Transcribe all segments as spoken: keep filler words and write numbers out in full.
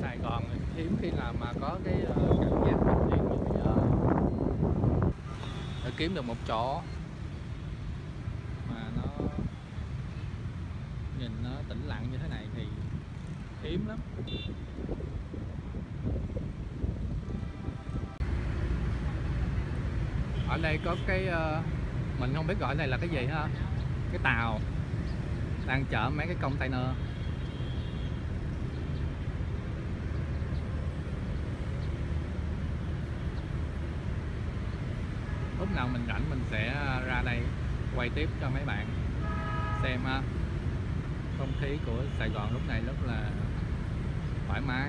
Sài Gòn hiếm khi nào mà có cái uh, cảm giác bình yên như bây giờ. Để kiếm được một chỗ mà nó nhìn nó tĩnh lặng như thế này thì hiếm lắm. Ở đây có cái uh, mình không biết gọi này là cái gì ha, cái tàu đang chở mấy cái container. Lúc nào mình rảnh mình sẽ ra đây quay tiếp cho mấy bạn xem ha. Không khí của Sài Gòn lúc này rất là thoải mái.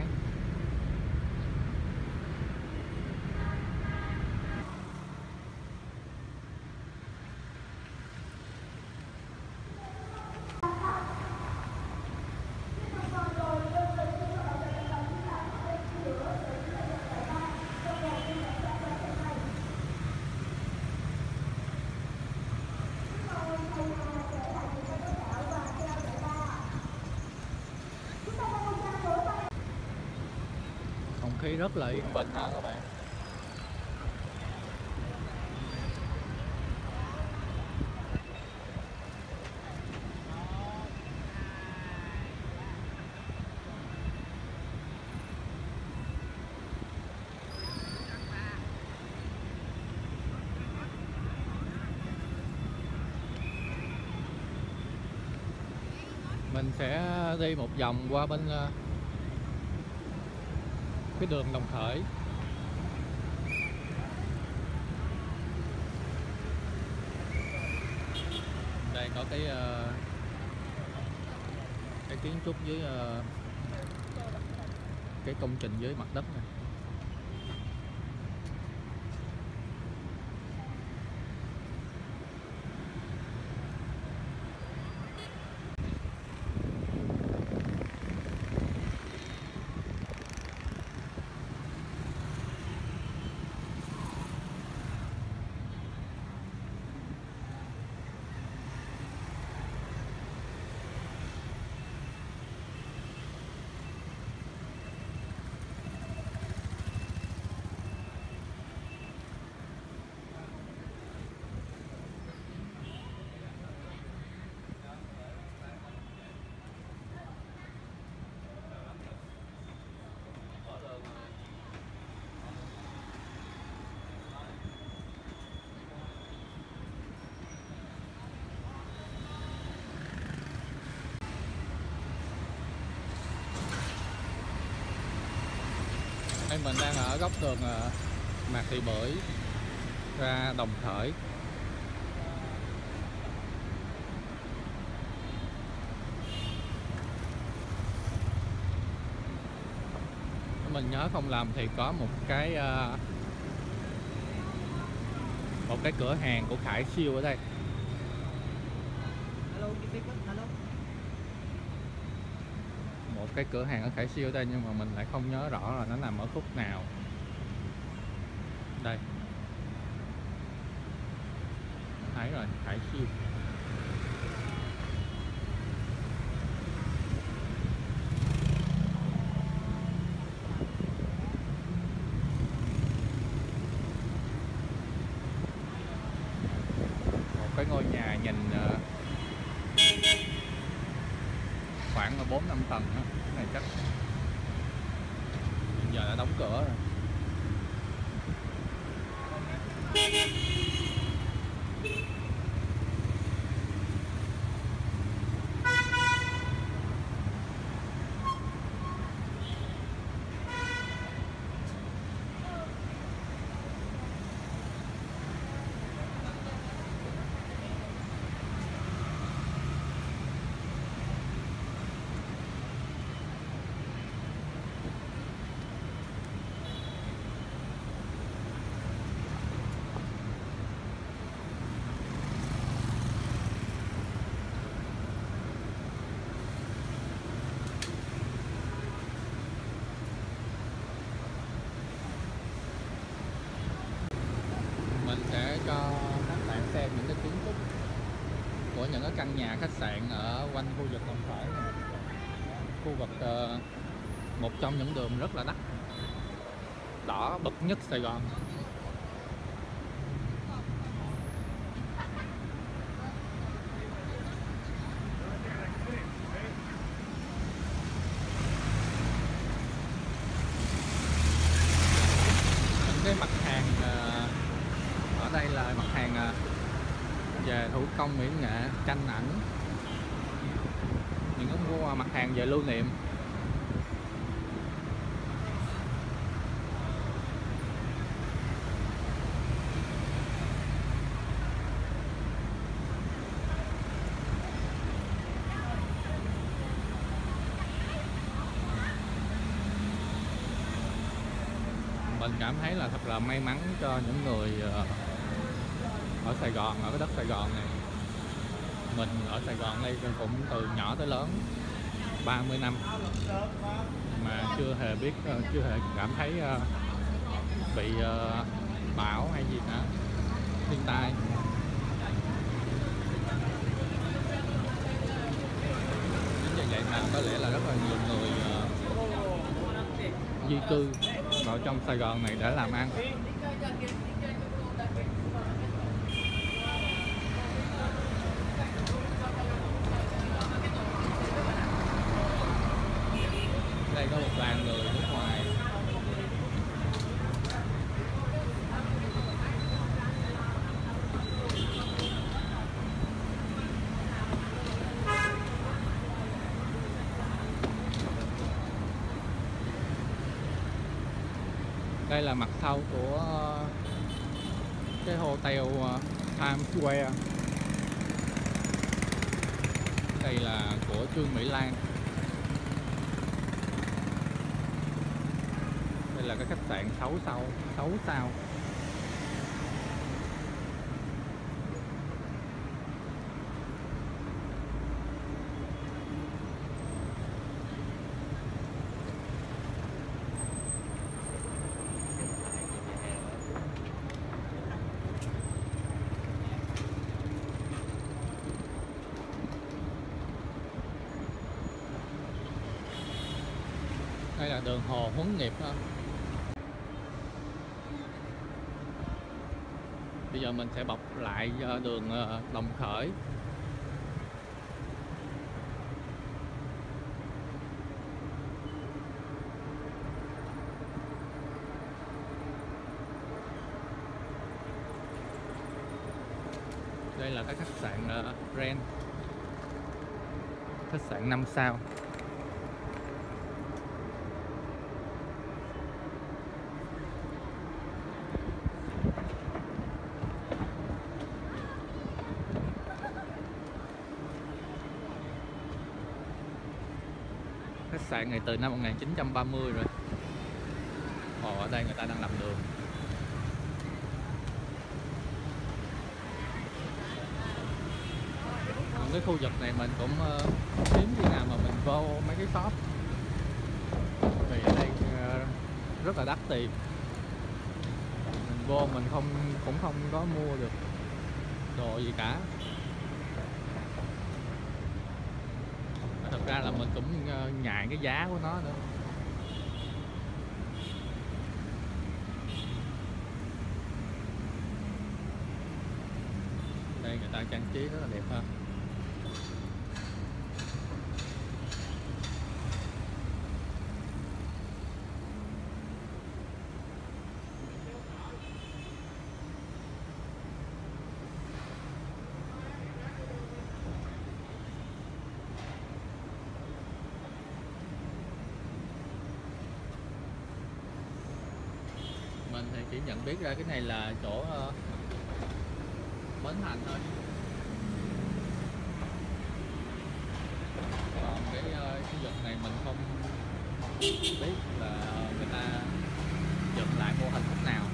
Không khí rất là yên bình ha các bạn. Mình sẽ đi một vòng qua bên cái đường Đồng Khởi. Đây có cái cái kiến trúc dưới cái công trình dưới mặt đất này. Đây mình đang ở góc đường Mạc Thị Bưởi ra Đồng Khởi. Mình nhớ không lầm thì có một cái một cái cửa hàng của Khải Siêu ở đây. Một cái cửa hàng ở Khải Siêu ở đây nhưng mà mình lại không nhớ rõ là nó nằm ở khúc nào. Đây, thấy rồi, Khải Siêu. Một cái ngôi nhà nhìn khoảng bốn năm tầng đó. Cái này chắc giờ đã đóng cửa rồi. Mình sẽ cho các bạn xem những cái kiến trúc của những cái căn nhà khách sạn ở quanh khu vực Đồng Khởi này. Khu vực uh, một trong những đường rất là đắt đỏ bậc nhất Sài Gòn. Những cái mặt hàng ở đây là mặt hàng về thủ công mỹ nghệ, tranh ảnh, những cái mặt hàng về lưu niệm. Mình cảm thấy là thật là may mắn cho những người ở Sài Gòn, ở cái đất Sài Gòn này. Mình ở Sài Gòn đây cũng từ nhỏ tới lớn ba mươi năm mà chưa hề biết, chưa hề cảm thấy bị bão hay gì cả, thiên tai. Chính vì vậy mà có lẽ là rất là nhiều người di cư vào trong Sài Gòn này để làm ăn. Đây có một đoàn người nước ngoài. Đây là mặt sau của cái hotel Times Square. Đây là của Trương Mỹ Lan. Đây là cái khách sạn sáu sao, sáu sao. Đây là đường Hồ Huấn Nghiệp đó. Bây giờ mình sẽ bọc lại đường Đồng Khởi. Đây là cái khách sạn Ren, khách sạn năm sao. Khách sạn này từ năm một nghìn chín trăm ba mươi rồi. Ồ, ở đây người ta đang làm đường. Những cái khu vực này mình cũng uh, hiếm khi nào mà mình vô mấy cái shop, vì ở đây uh, rất là đắt tiền. Mình vô mình không cũng không có mua được đồ gì cả. Thật ra là mình cũng ngại cái giá của nó nữa. Đây người ta trang trí rất là đẹp ha. Mình thì chỉ nhận biết ra cái này là chỗ uh, Bến Thành thôi. Còn cái uh, cái vực này mình không biết là người ta dựng lại mô hình lúc nào.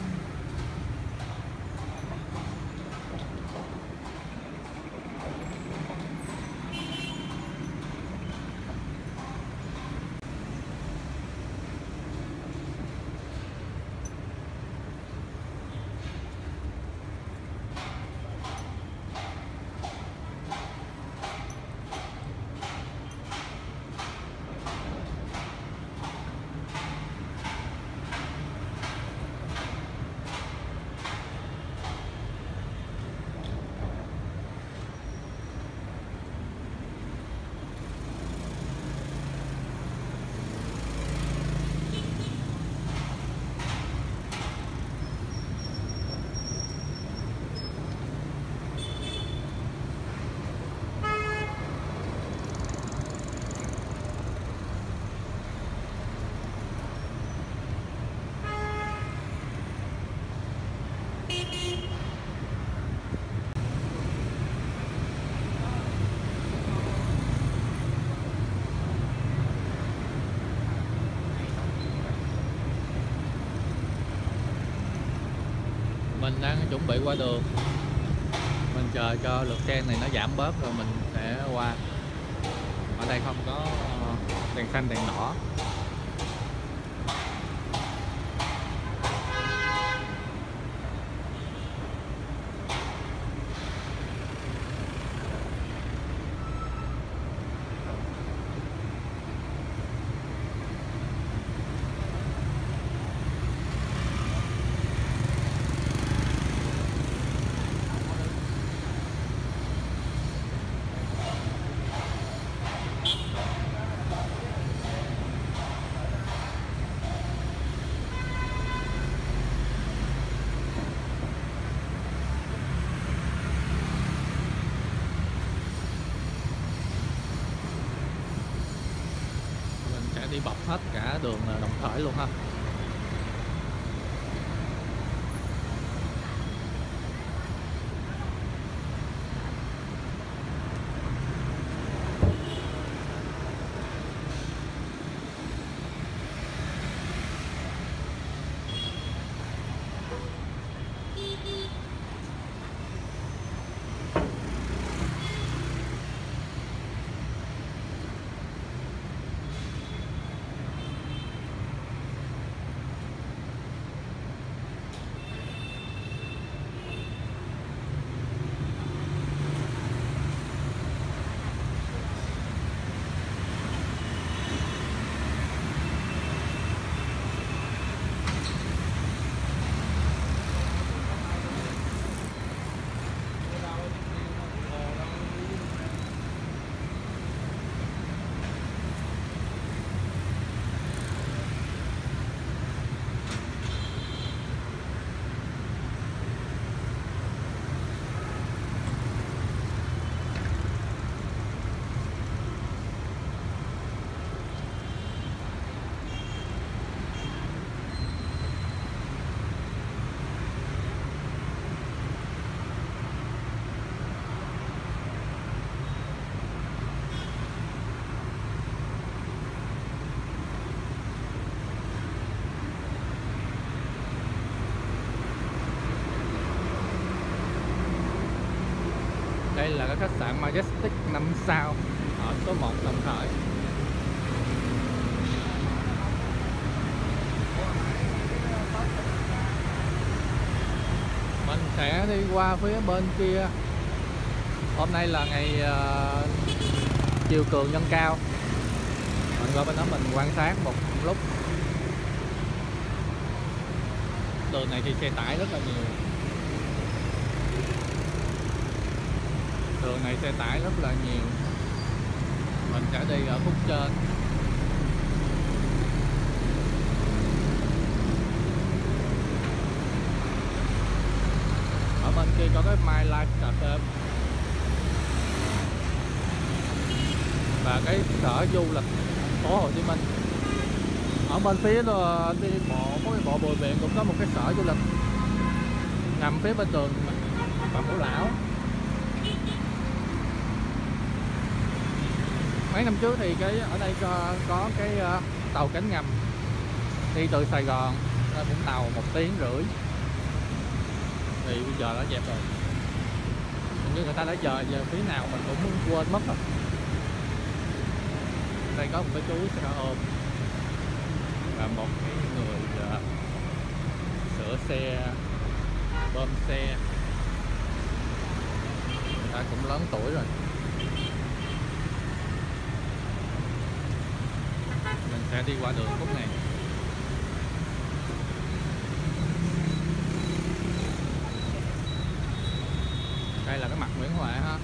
Mình đang chuẩn bị qua đường, mình chờ cho lượt xe này nó giảm bớt rồi mình sẽ qua. Ở đây không có đèn xanh đèn đỏ. Đi bọc hết cả đường Đồng Khởi luôn ha. Đây là cái khách sạn Majestic năm sao ở số một Đồng Khởi. Mình sẽ đi qua phía bên kia. Hôm nay là ngày uh, chiều cường nhân cao. Mình qua bên đó mình quan sát một lúc. Đường này thì xe tải rất là nhiều. Đường này xe tải rất là nhiều. Mình sẽ đi ở khúc trên. Ở bên kia có cái My Life cà phê và cái sở du lịch thành phố Hồ Chí Minh. Ở bên phía đó, đi bộ có cái bộ Bùi Viện cũng có một cái sở du lịch nằm phía bên đường Phạm Ngũ Lão. Mấy năm trước thì cái ở đây có, có cái uh, tàu cánh ngầm đi từ Sài Gòn ra Vũng Tàu một tiếng rưỡi, thì bây giờ đã dẹp rồi. Nhưng người ta đã dời giờ phía nào mình cũng quên mất rồi. Đây có một cái chú xe ôm và một cái người uh, sửa xe, bơm xe. Người ta cũng lớn tuổi rồi. Mình sẽ đi qua đường khúc này. Đây là cái mặt Nguyễn Huệ ha.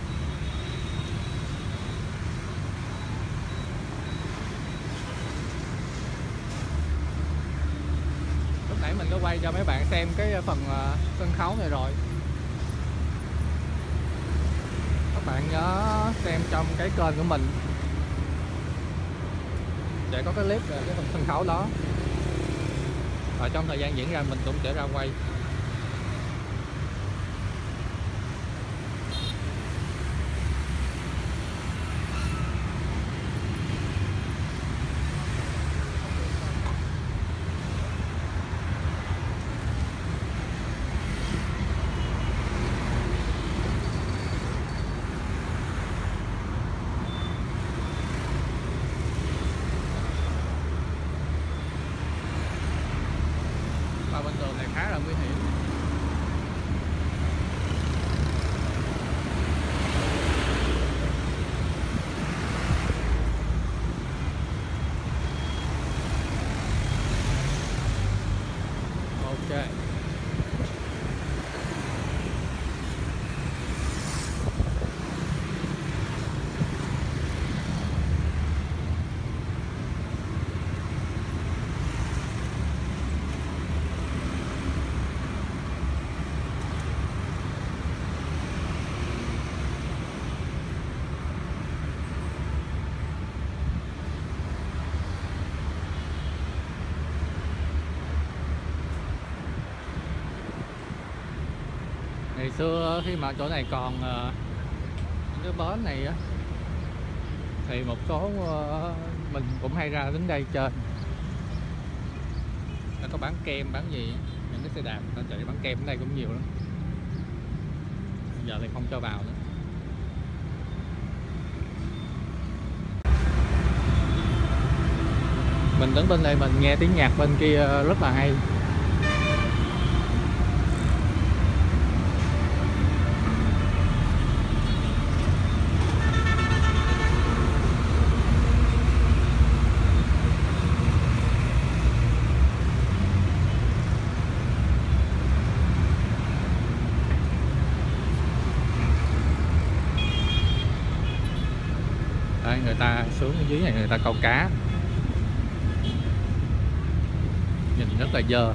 Lúc nãy mình có quay cho mấy bạn xem cái phần uh, sân khấu này rồi. Các bạn nhớ xem trong cái kênh của mình để có cái clip về cái phần sân khấu đó. Và trong thời gian diễn ra mình cũng sẽ ra quay. khá là nguy hiểm. Ok. Ngày xưa khi mà chỗ này còn uh, những cái bến này á, thì một số uh, mình cũng hay ra đến đây chơi. Nó có bán kem bán gì, những cái xe đạp người ta chạy bán kem ở đây cũng nhiều lắm. Bây giờ thì không cho vào nữa. Mình đứng bên đây mình nghe tiếng nhạc bên kia rất là hay. Đây, người ta xuống ở dưới này người ta câu cá, nhìn rất là dơ.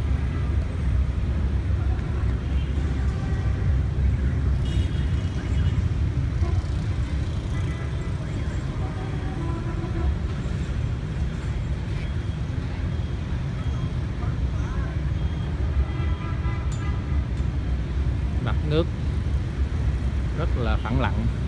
Mặt nước rất là phẳng lặng.